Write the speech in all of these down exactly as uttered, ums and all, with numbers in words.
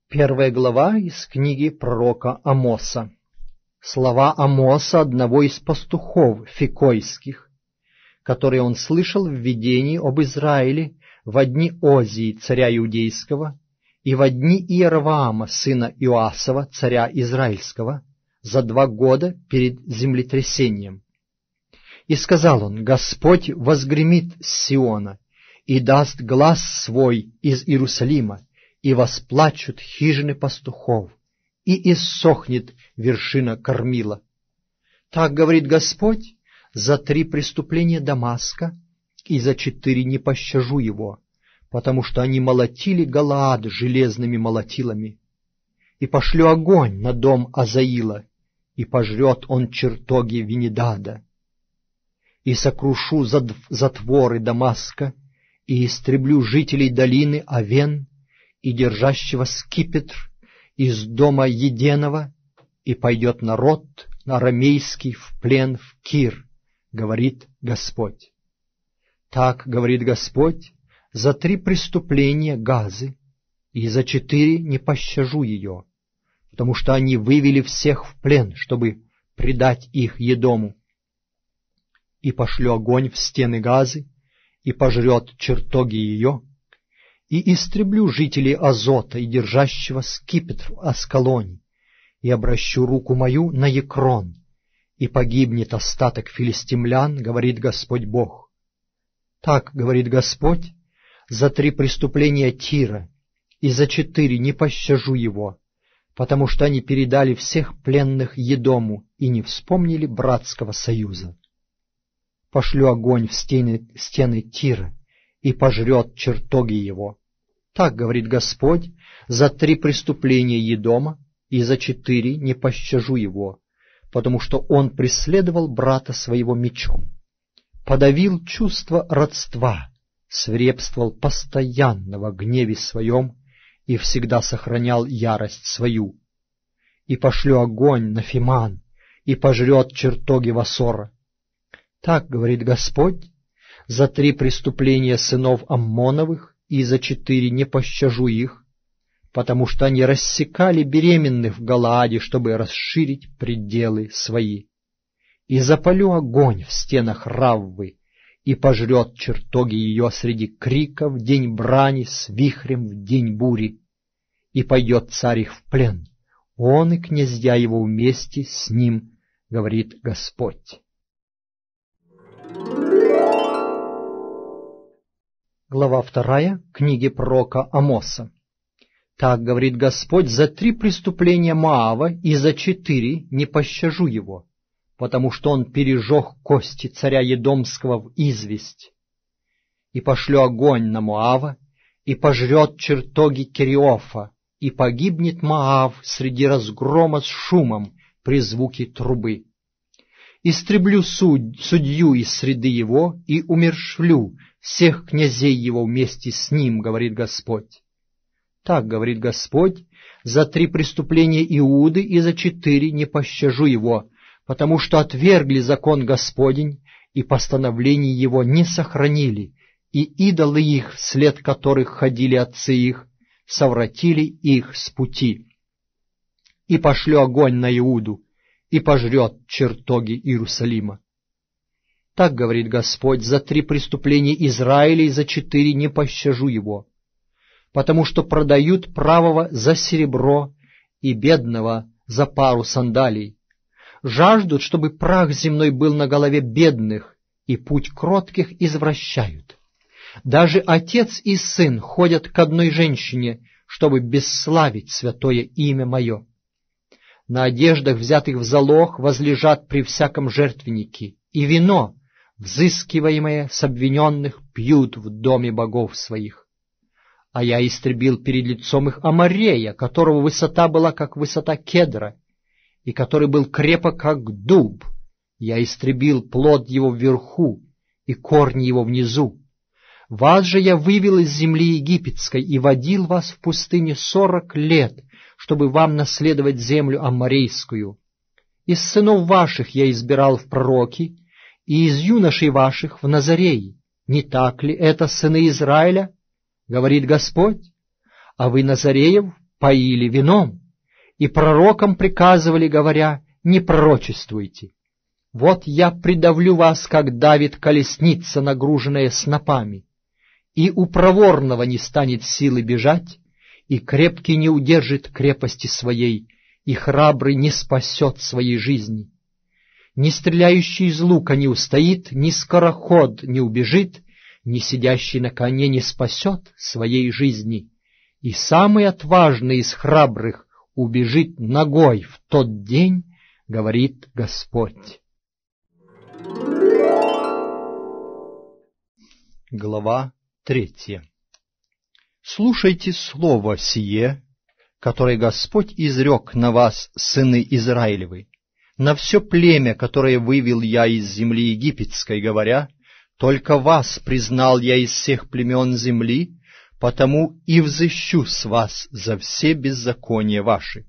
Первая глава из книги пророка Амоса. Слова Амоса, одного из пастухов фикойских, которые он слышал в видении об Израиле во дни Озии, царя Иудейского, и во дни Иеровоама, сына Иоасова, царя Израильского, за два года перед землетрясением. И сказал он: «Господь возгремит с Сиона и даст глас свой из Иерусалима, и восплачут хижины пастухов, и иссохнет вершина Кормила. Так говорит Господь: за три преступления Дамаска и за четыре не пощажу его, потому что они молотили Галаад железными молотилами. И пошлю огонь на дом Азаила, и пожрет он чертоги Венедада. И сокрушу затворы Дамаска, и истреблю жителей долины Авен, и держащего скипетр из дома Еденого, и пойдет народ арамейский в плен в Кир, говорит Господь. Так говорит Господь: за три преступления Газы, и за четыре не пощажу ее, потому что они вывели всех в плен, чтобы предать их Едому. И пошлю огонь в стены Газы, и пожрет чертоги ее, и истреблю жителей Азота и держащего скипетр в Аскалоне, и обращу руку мою на Екрон, и погибнет остаток филистимлян, говорит Господь Бог. Так говорит Господь: за три преступления Тира и за четыре не пощажу его, потому что они передали всех пленных Едому и не вспомнили братского союза. Пошлю огонь в стены, стены Тира, и пожрет чертоги его. Так говорит Господь: за три преступления Едома и за четыре не пощажу его, потому что он преследовал брата своего мечом, подавил чувство родства, свирепствовал постоянно во гневе своем и всегда сохранял ярость свою. И пошлю огонь на Фиман, и пожрет чертоги Васора. Так говорит Господь: за три преступления сынов Аммоновых и за четыре не пощажу их, потому что они рассекали беременных в Галааде, чтобы расширить пределы свои. И запалю огонь в стенах Раввы, и пожрет чертоги ее среди крика в день брани с вихрем в день бури. И пойдет царь их в плен, он и князья его вместе с ним, говорит Господь». Глава вторая книги пророка Амоса. Так говорит Господь: за три преступления Моава и за четыре не пощажу его, потому что он пережег кости царя Едомского в известь. И пошлю огонь на Моава, и пожрет чертоги Кериофа, и погибнет Моав среди разгрома с шумом при звуке трубы. Истреблю судь, судью из среды его, и умершвлю всех князей его вместе с ним, говорит Господь. Так говорит Господь: за три преступления Иуды и за четыре не пощажу его, потому что отвергли закон Господень, и постановлений его не сохранили, и идолы их, вслед которых ходили отцы их, совратили их с пути. И пошлю огонь на Иуду, и пожрет чертоги Иерусалима. Так говорит Господь: за три преступления Израиля и за четыре не пощажу его, потому что продают правого за серебро и бедного за пару сандалий. Жаждут, чтобы прах земной был на голове бедных, и путь кротких извращают. Даже отец и сын ходят к одной женщине, чтобы бесславить святое имя мое. На одеждах, взятых в залог, возлежат при всяком жертвеннике, и вино, взыскиваемое с обвиненных, пьют в доме богов своих. А я истребил перед лицом их Аморея, которого высота была, как высота кедра, и который был крепок, как дуб. Я истребил плод его вверху и корни его внизу. Вас же я вывел из земли египетской и водил вас в пустыне сорок лет, чтобы вам наследовать землю амморейскую. Из сынов ваших я избирал в пророки, и из юношей ваших в Назареи. Не так ли это сыны Израиля? Говорит Господь. А вы, Назареев, поили вином, и пророкам приказывали, говоря: не пророчествуйте. Вот я придавлю вас, как давит колесница, нагруженная снопами, и у проворного не станет силы бежать, и крепкий не удержит крепости своей, и храбрый не спасет своей жизни. Ни стреляющий из лука не устоит, ни скороход не убежит, ни сидящий на коне не спасет своей жизни. И самый отважный из храбрых убежит нагой в тот день, говорит Господь. Глава третья. Слушайте слово сие, которое Господь изрек на вас, сыны Израилевы, на все племя, которое вывел я из земли египетской, говоря: только вас признал я из всех племен земли, потому и взыщу с вас за все беззакония ваши.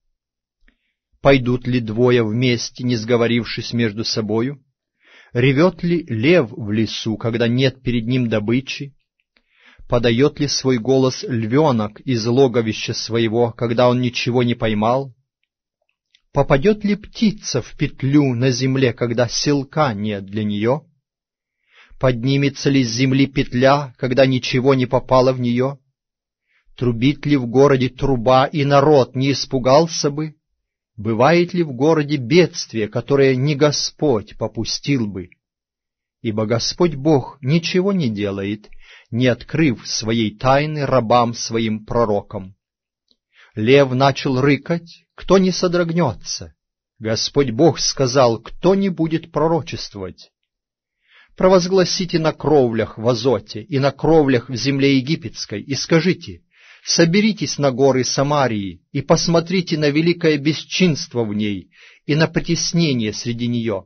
Пойдут ли двое вместе, не сговорившись между собою? Ревет ли лев в лесу, когда нет перед ним добычи? Подает ли свой голос львенок из логовища своего, когда он ничего не поймал? Попадет ли птица в петлю на земле, когда селка нет для нее? Поднимется ли с земли петля, когда ничего не попало в нее? Трубит ли в городе труба, и народ не испугался бы? Бывает ли в городе бедствие, которое не Господь попустил бы? Ибо Господь Бог ничего не делает, не открыв своей тайны рабам своим пророкам. Лев начал рыкать, кто не содрогнется? Господь Бог сказал, кто не будет пророчествовать? Провозгласите на кровлях в Азоте и на кровлях в земле египетской, и скажите: соберитесь на горы Самарии и посмотрите на великое бесчинство в ней и на притеснение среди нее.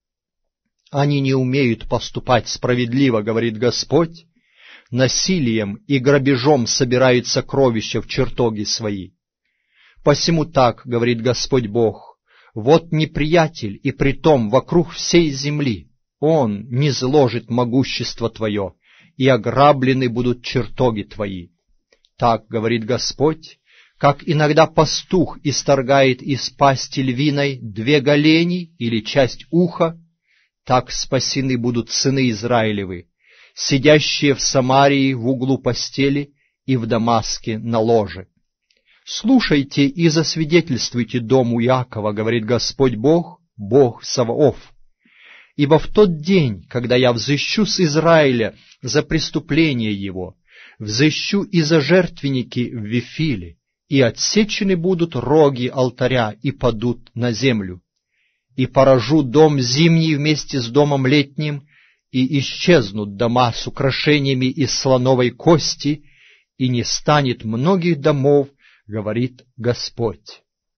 Они не умеют поступать справедливо, говорит Господь, насилием и грабежом собирают сокровища в чертоги свои. Посему так, говорит Господь Бог, вот неприятель, и притом вокруг всей земли. Он низложит могущество твое, и ограблены будут чертоги твои. Так говорит Господь, как иногда пастух исторгает из пасти львиной две голени или часть уха, так спасены будут сыны Израилевы, сидящие в Самарии в углу постели и в Дамаске на ложе. Слушайте и засвидетельствуйте дому Иакова, говорит Господь Бог, Бог Саваоф. Ибо в тот день, когда я взыщу с Израиля за преступление его, взыщу и за жертвенники в Вифиле, и отсечены будут роги алтаря и падут на землю, и поражу дом зимний вместе с домом летним, и исчезнут дома с украшениями из слоновой кости, и не станет многих домов, говорит Господь.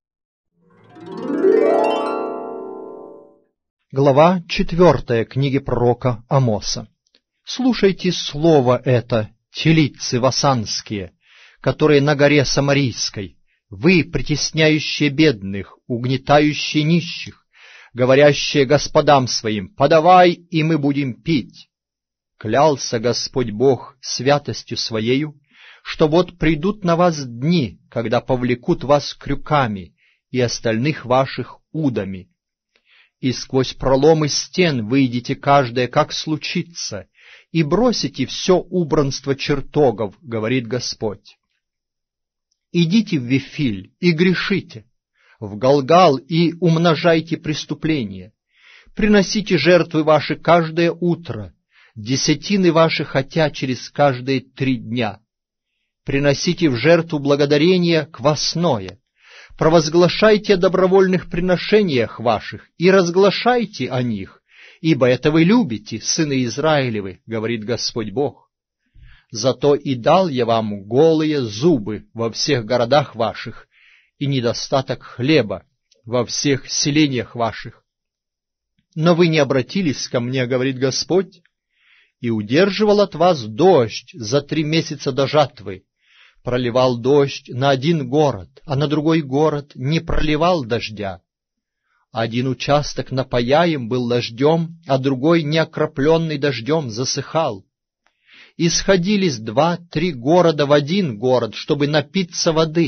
Глава четвертая книги пророка Амоса. Слушайте слово это, телицы васанские, которые на горе Самарийской, вы, притесняющие бедных, угнетающие нищих, говорящие господам своим: подавай, и мы будем пить. Клялся Господь Бог святостью Своею, что вот придут на вас дни, когда повлекут вас крюками и остальных ваших удами, и сквозь проломы стен выйдете каждое, как случится, и бросите все убранство чертогов, говорит Господь. Идите в Вифиль и грешите, в Галгал и умножайте преступления, приносите жертвы ваши каждое утро, десятины ваши хотя через каждые три дня. Приносите в жертву благодарение квасное, провозглашайте о добровольных приношениях ваших и разглашайте о них, ибо это вы любите, сыны Израилевы, говорит Господь Бог. Зато и дал я вам голые зубы во всех городах ваших и недостаток хлеба во всех селениях ваших. Но вы не обратились ко мне, говорит Господь, и удерживал от вас дождь за три месяца до жатвы, проливал дождь на один город, а на другой город не проливал дождя. Один участок напояем был дождем, а другой, не окропленный дождем, засыхал. И сходились два-три города в один город, чтобы напиться воды,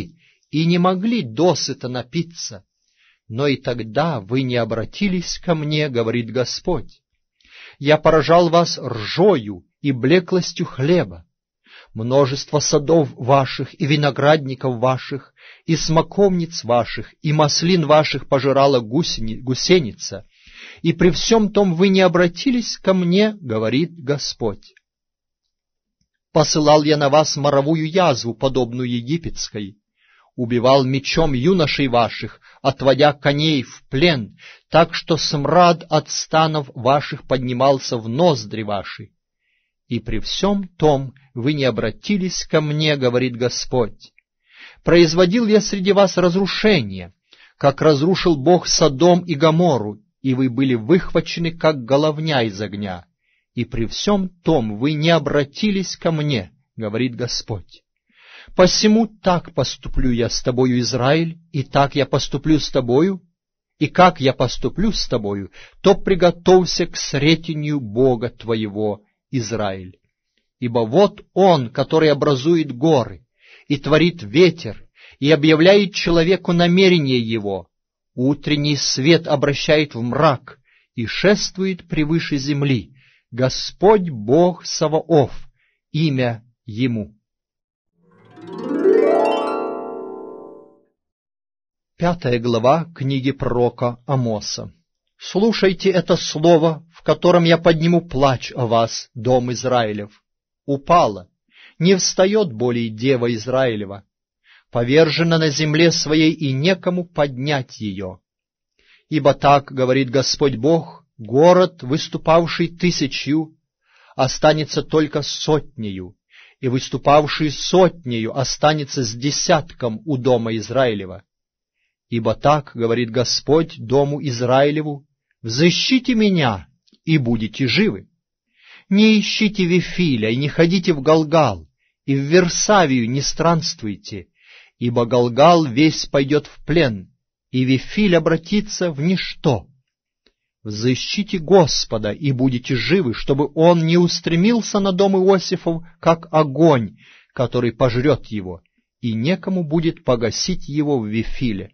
и не могли досыта напиться. Но и тогда вы не обратились ко мне, говорит Господь. Я поражал вас ржою и блеклостью хлеба. Множество садов ваших и виноградников ваших, и смоковниц ваших, и маслин ваших пожирала гусени, гусеница, и при всем том вы не обратились ко мне, говорит Господь. Посылал я на вас моровую язву, подобную египетской, убивал мечом юношей ваших, отводя коней в плен, так что смрад от станов ваших поднимался в ноздри ваши. И при всем том вы не обратились ко мне, говорит Господь. Производил я среди вас разрушение, как разрушил Бог Содом и Гоморру, и вы были выхвачены, как головня из огня. И при всем том вы не обратились ко мне, говорит Господь. Посему так поступлю я с тобою, Израиль, и так я поступлю с тобою, и как я поступлю с тобою, то приготовься к сретению Бога твоего, Израиль. Ибо вот Он, который образует горы, и творит ветер, и объявляет человеку намерение его, утренний свет обращает в мрак, и шествует превыше земли, Господь Бог Саваоф, имя Ему. Пятая глава книги пророка Амоса. Слушайте это слово, в котором я подниму плач о вас, дом Израилев. Упала, не встает более дева Израилева, повержена на земле своей, и некому поднять ее. Ибо так, говорит Господь Бог, город, выступавший тысячью, останется только сотнею, и выступавший сотнею останется с десятком у дома Израилева. Ибо так, говорит Господь дому Израилеву, взыщите меня, и будете живы. Не ищите Вифиля, и не ходите в Галгал, и в Версавию не странствуйте, ибо Галгал весь пойдет в плен, и Вифиль обратится в ничто. Взыщите Господа, и будете живы, чтобы он не устремился на дом Иосифов, как огонь, который пожрет его, и некому будет погасить его в Вифиле.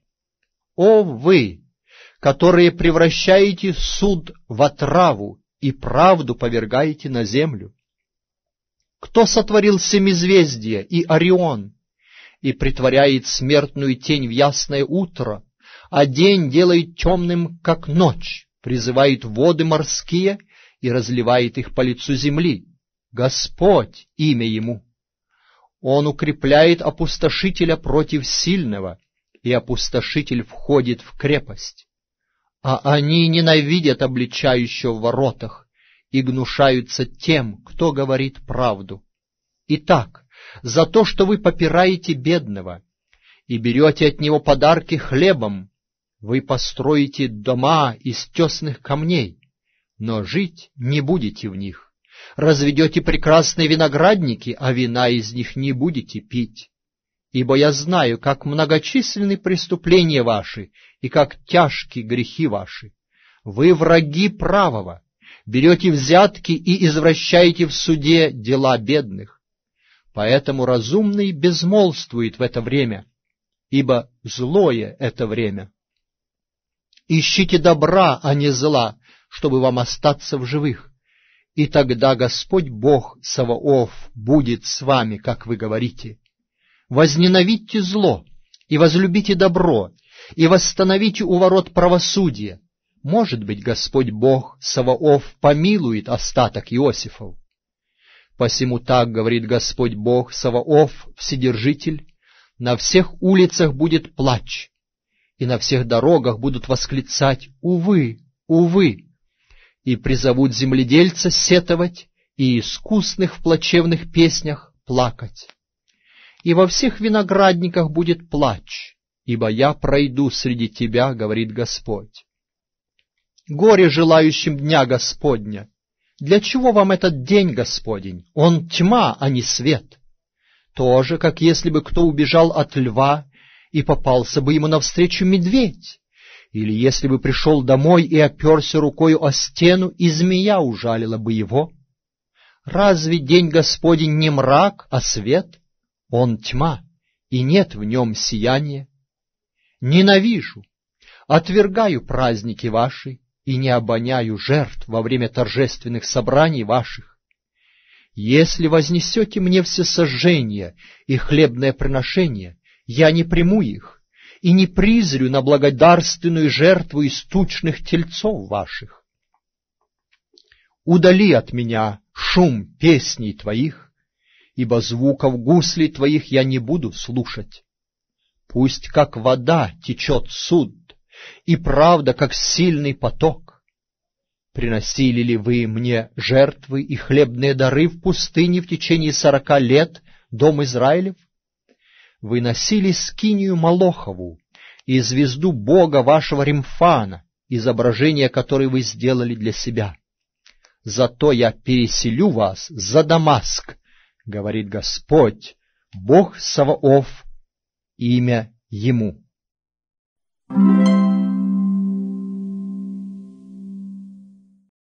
О вы, которые превращаете суд в отраву и правду повергаете на землю! Кто сотворил семизвездие и Орион, и притворяет смертную тень в ясное утро, а день делает темным, как ночь, призывает воды морские и разливает их по лицу земли? Господь, имя Ему. Он укрепляет опустошителя против сильного, и опустошитель входит в крепость. А они ненавидят обличающего в воротах и гнушаются тем, кто говорит правду. Итак, за то, что вы попираете бедного и берете от него подарки хлебом, вы построите дома из тесных камней, но жить не будете в них. Разведете прекрасные виноградники, а вина из них не будете пить. Ибо я знаю, как многочисленны преступления ваши и как тяжки грехи ваши. Вы враги правого, берете взятки и извращаете в суде дела бедных. Поэтому разумный безмолвствует в это время, ибо злое это время. Ищите добра, а не зла, чтобы вам остаться в живых. И тогда Господь Бог Саваоф будет с вами, как вы говорите. Возненавидьте зло и возлюбите добро, и восстановите у ворот правосудие. Может быть, Господь Бог Саваоф помилует остаток Иосифов. Посему так говорит Господь Бог Саваоф, Вседержитель: на всех улицах будет плач, и на всех дорогах будут восклицать: «Увы, увы!» И призовут земледельца сетовать, и искусных в плачевных песнях плакать. И во всех виноградниках будет плач, ибо я пройду среди тебя, говорит Господь. Горе желающим дня Господня! Для чего вам этот день Господень? Он тьма, а не свет. Тоже, как если бы кто убежал от льва, и попался бы ему навстречу медведь, или если бы пришел домой и оперся рукою о стену, и змея ужалила бы его. Разве день Господень не мрак, а свет? Он тьма, и нет в нем сияния. Ненавижу, отвергаю праздники ваши и не обоняю жертв во время торжественных собраний ваших. Если вознесете мне всесожжения и хлебное приношение, я не приму их и не призрю на благодарственную жертву из тучных тельцов ваших. Удали от меня шум песней твоих, ибо звуков гуслей твоих я не буду слушать. Пусть как вода течет суд, и правда, как сильный поток. Приносили ли вы мне жертвы и хлебные дары в пустыне в течение сорока лет, дом Израилев? Вы носили скинию Молохову и звезду бога вашего Римфана, изображение которой вы сделали для себя. Зато я переселю вас за Дамаск, говорит Господь, Бог Саваоф, имя Ему. Thank you.